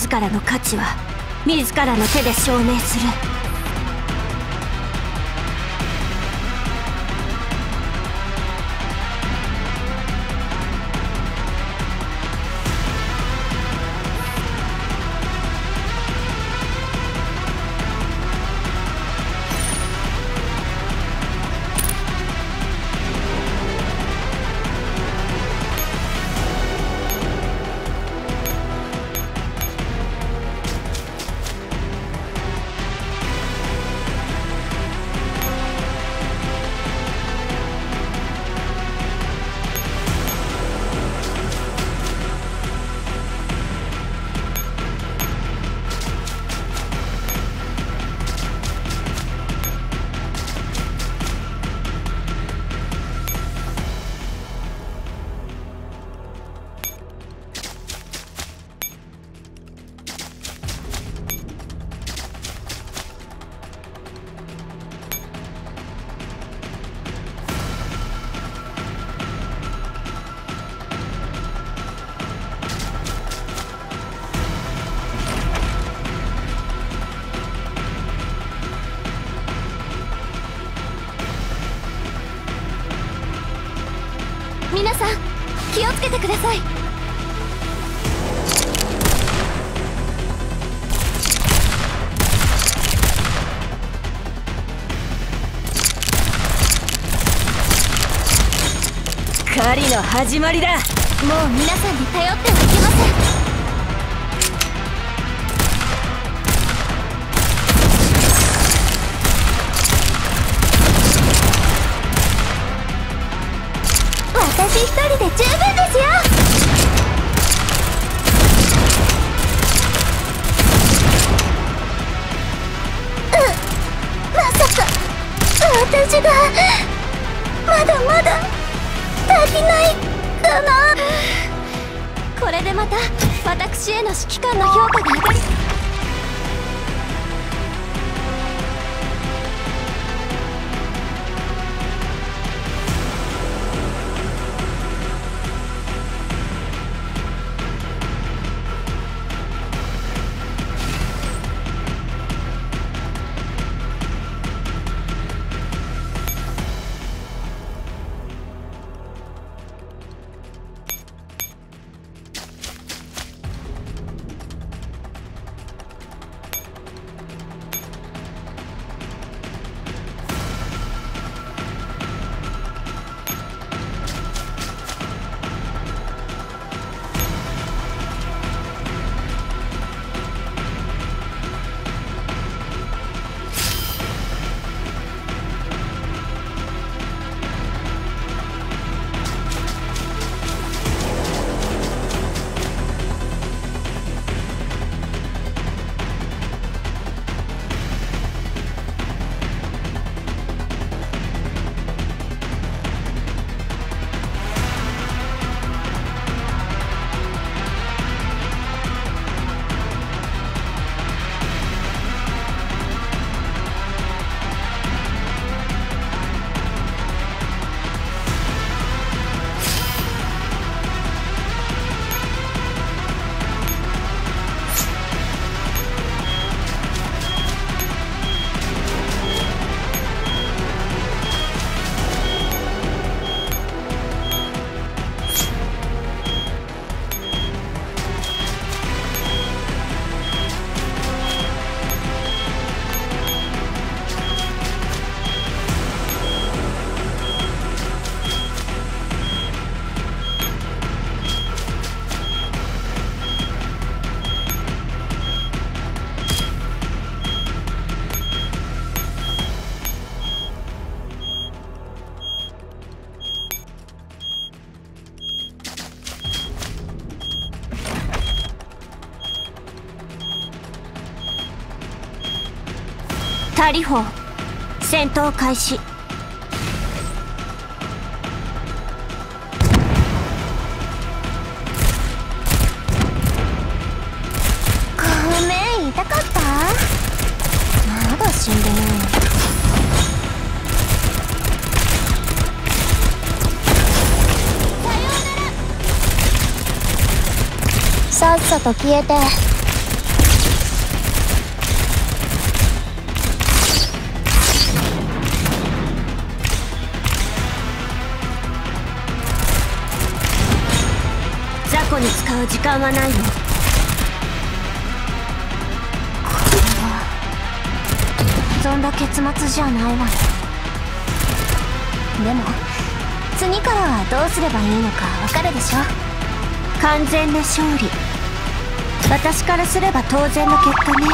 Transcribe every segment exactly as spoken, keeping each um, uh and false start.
自らの価値は自らの手で証明する。皆さん気をつけてください。狩りの始まりだ。もう皆さんに頼ってはいけません。私一人で十分ですよ。うまさか私がまだまだ足りないかな。これでまた私への指揮官の評価が上がり。タリホー戦闘開始。ごめん、痛かった？まだ死んでない。さっさと消えてこに使う時間はないの。これは望んだ結末じゃないわね。でも次からはどうすればいいのかわかるでしょ。完全な勝利、私からすれば当然の結果ね。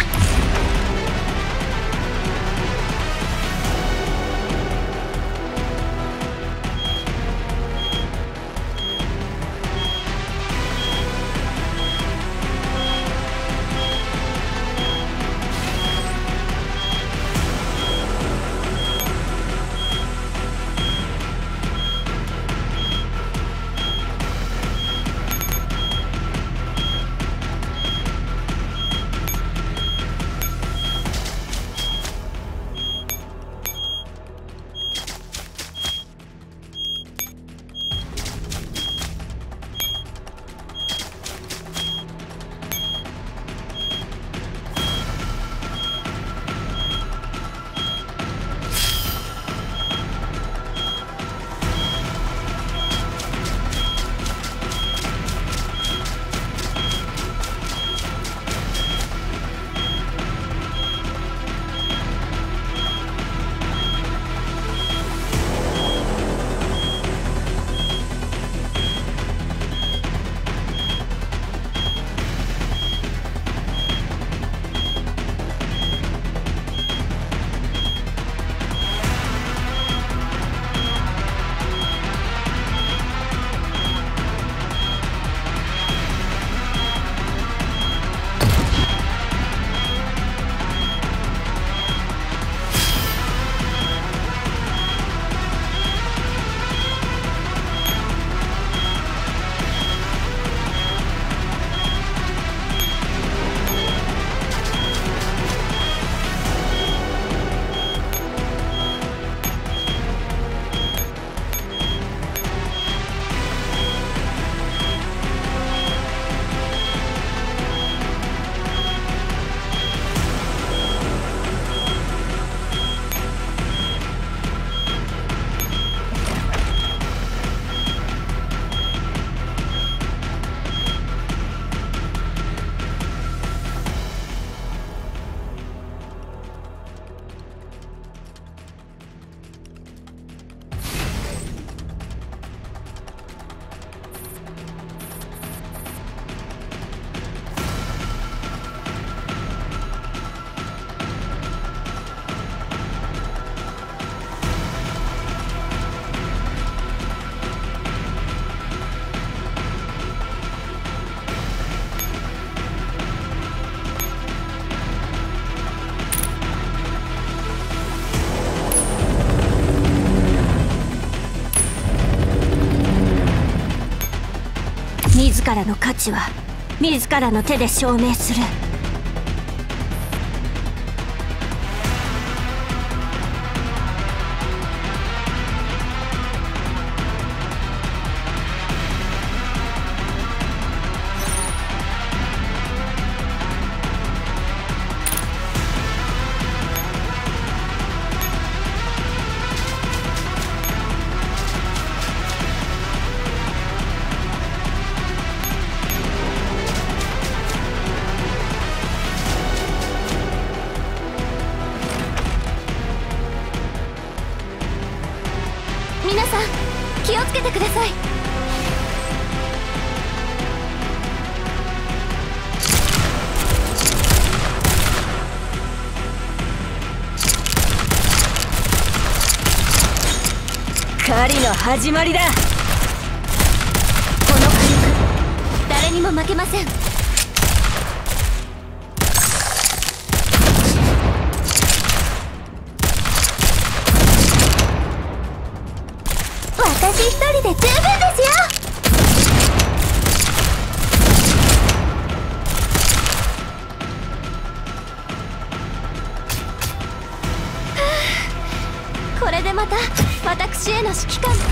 自らの価値は自らの手で証明する。皆さん気をつけてください。狩りの始まりだ。この火力誰にも負けません。私一人で十分ですよ。これでまた私への指揮官。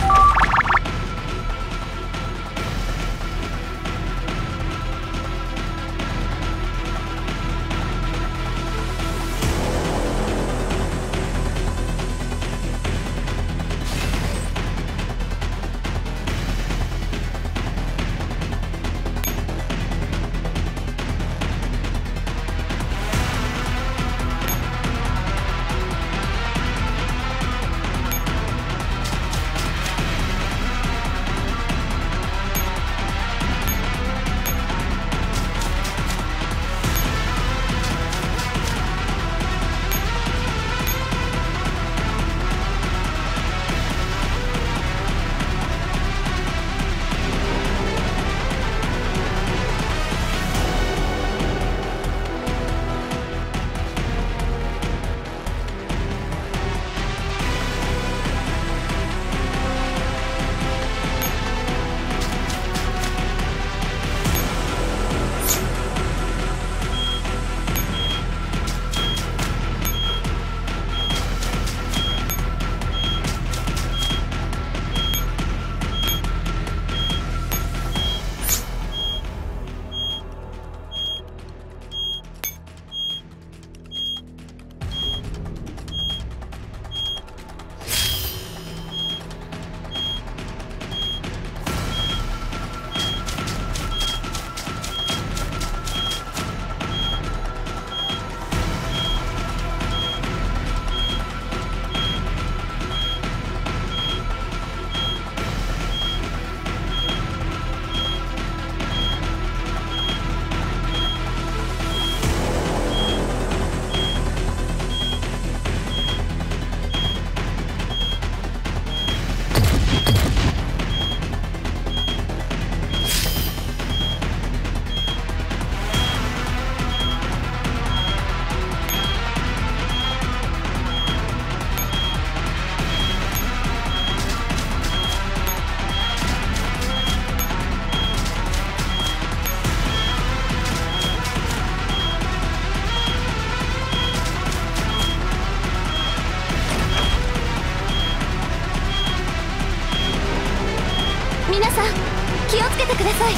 気をつけてください。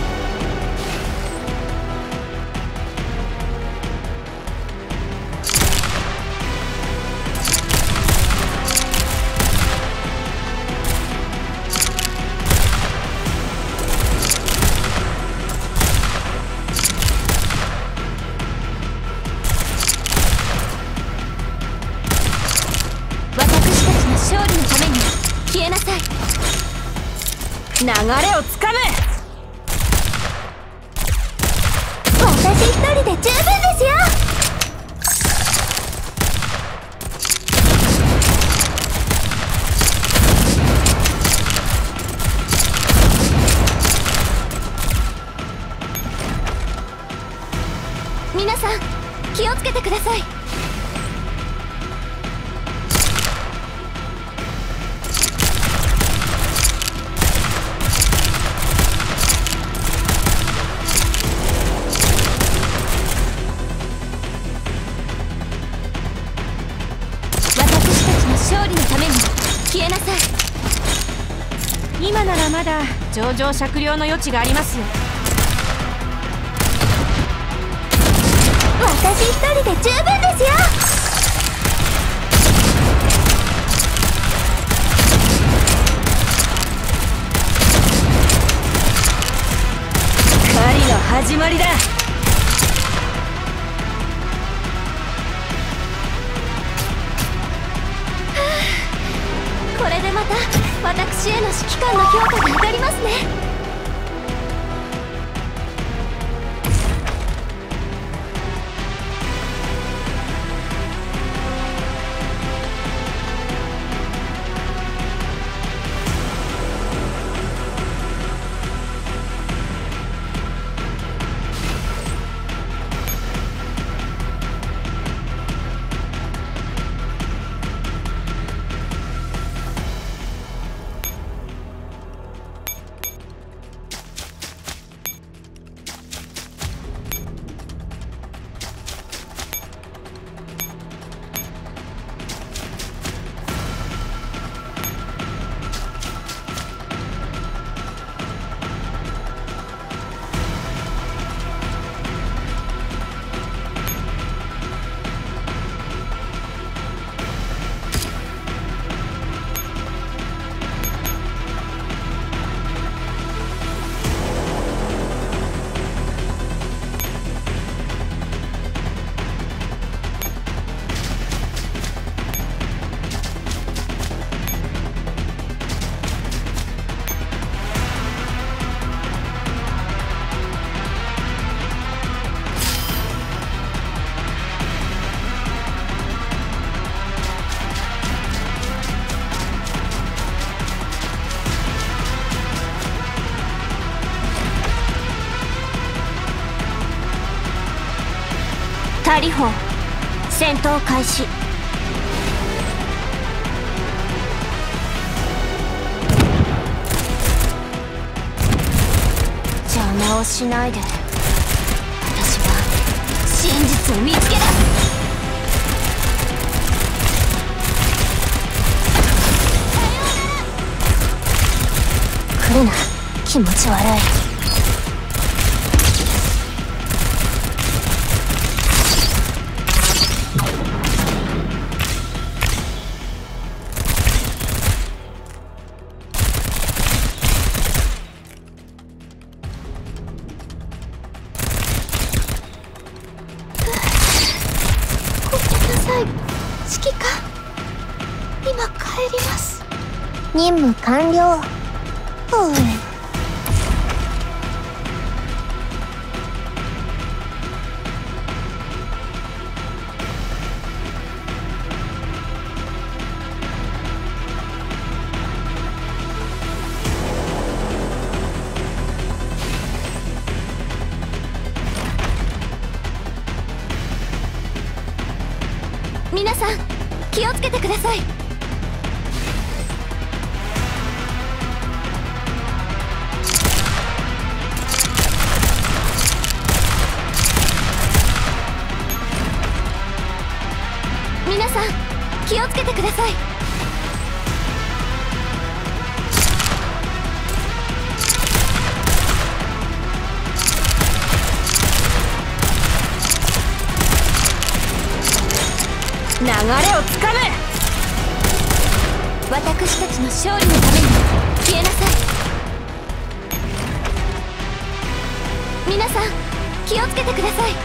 勝利のために消えなさい。 流れをつかむ。 私一人で十分ですよ。皆さん気をつけてください。勝利のために消えなさい。 今ならまだ上々酌量の余地がありますよ。 私一人で十分ですよ。 狩りの始まりだ。 これでまた私への指揮官の評価が上がりますね。大理砲戦闘開始。邪魔をしないで。私は真実を見つけ出す。来るな、気持ち悪い。指揮官、今帰ります。任務完了。うん。皆さん気をつけてください。皆さん気をつけてください。 をつかめ。 私たちの勝利のために消えなさい。皆さん気をつけてください。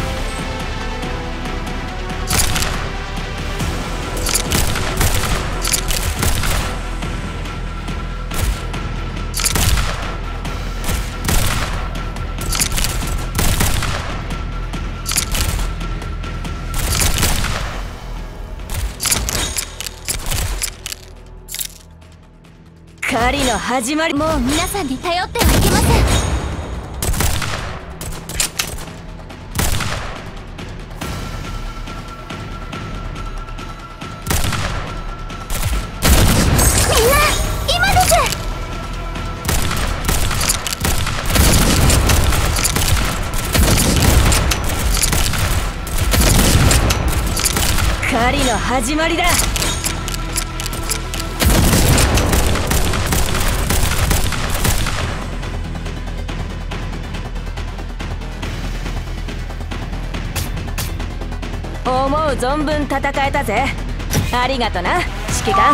狩りの始まり。 もう皆さんに頼ってはいけません。みんな今です。 狩りの始まりだ。思う存分戦えたぜ。ありがとな指揮官。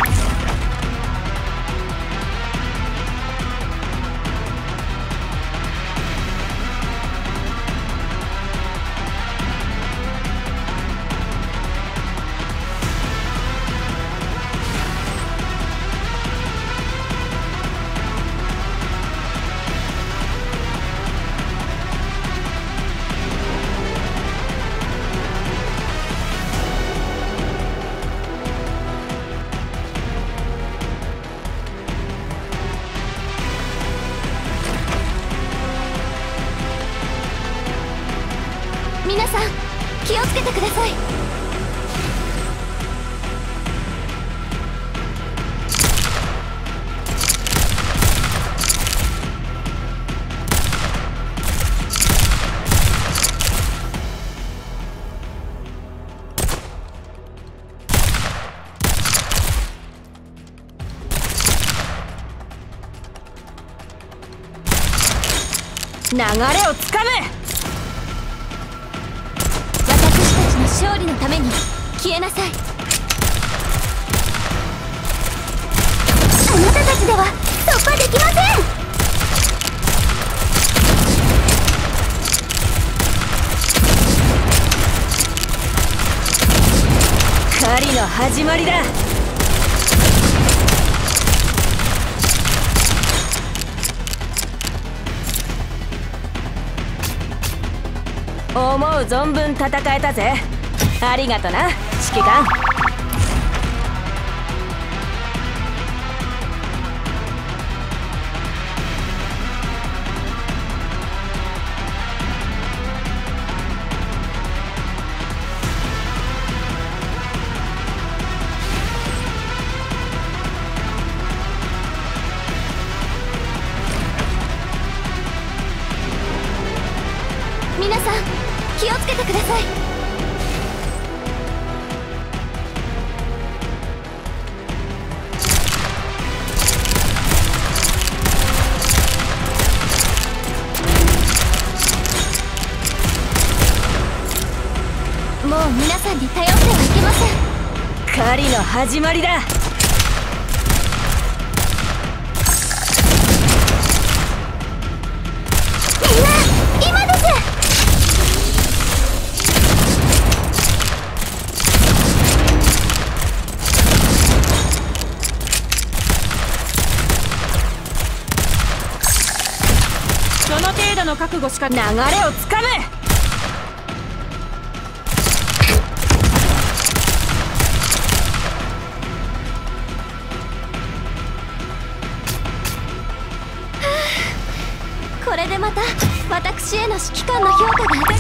皆さん気をつけてください。 流れをつかめ。 勝利のために消えなさい。あなたたちでは突破できません。 狩りの始まりだ。思う存分戦えたぜ。ありがとな指揮官。 皆さん気をつけてください。もう皆さんに頼ってはいけません。 狩りの始まりだ。 みんな今です。 その程度の覚悟しか。流れをつかめ。 これでまた私への指揮官の評価が上がる。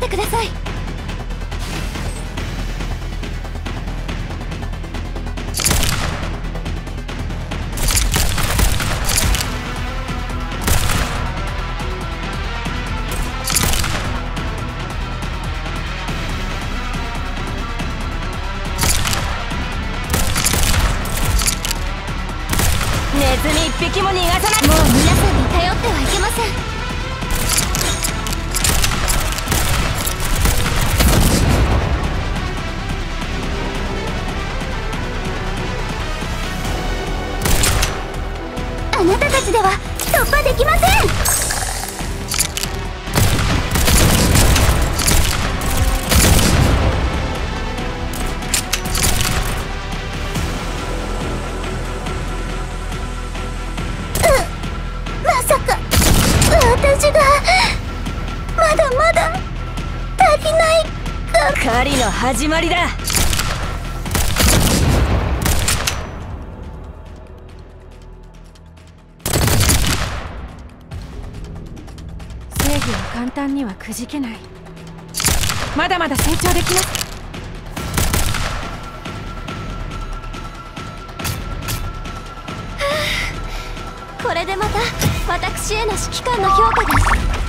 てください。 ネズミ一匹も逃がさない。 もう皆さんに頼ってはいけません。あなたたちでは突破できません。私がまだまだ足りないか。 狩りの始まりだ。 正義は簡単にはくじけない。まだまだ成長できます。 これでまた私への指揮官の評価が